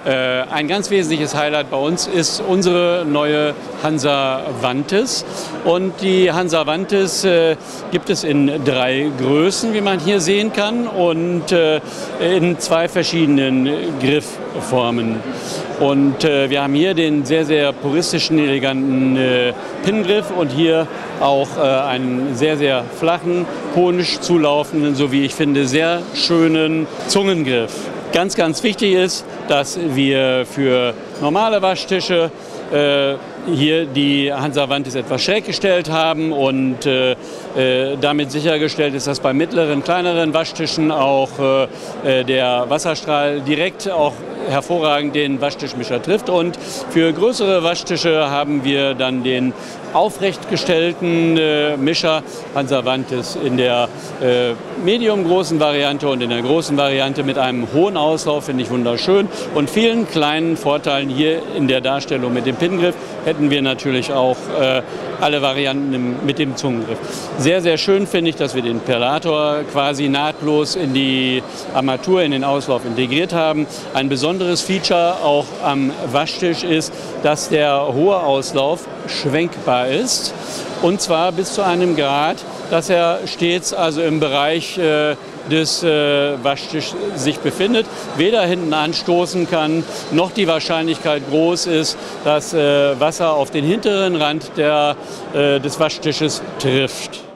Ein ganz wesentliches Highlight bei uns ist unsere neue Hansa Vantis. Und die Hansa Vantis gibt es in 3 Größen, wie man hier sehen kann, und in 2 verschiedenen Griffformen. Und wir haben hier den sehr, sehr puristischen, eleganten Pin-Griff und hier auch einen sehr, sehr flachen, konisch zulaufenden, so wie ich finde, sehr schönen Zungengriff. Ganz, ganz wichtig ist, dass wir für normale Waschtische hier die Hansa Vantis etwas schräg gestellt haben und damit sichergestellt ist, dass bei mittleren, kleineren Waschtischen auch der Wasserstrahl direkt auch hervorragend den Waschtischmischer trifft. Und für größere Waschtische haben wir dann den aufrecht gestellten Mischer Hansa Vantis in der medium-großen Variante und in der großen Variante mit einem hohen Auslauf, finde ich wunderschön, und vielen kleinen Vorteilen hier in der Darstellung mit dem Pin-Griff. Hätten wir natürlich auch alle Varianten mit dem Zungengriff. Sehr, sehr schön finde ich, dass wir den Perlator quasi nahtlos in die Armatur, in den Auslauf integriert haben. Ein besonderes Feature auch am Waschtisch ist, dass der hohe Auslauf schwenkbar ist, und zwar bis zu einem Grad, dass er stets also im Bereich des Waschtischs sich befindet, weder hinten anstoßen kann, noch die Wahrscheinlichkeit groß ist, dass Wasser auf den hinteren Rand des Waschtisches trifft.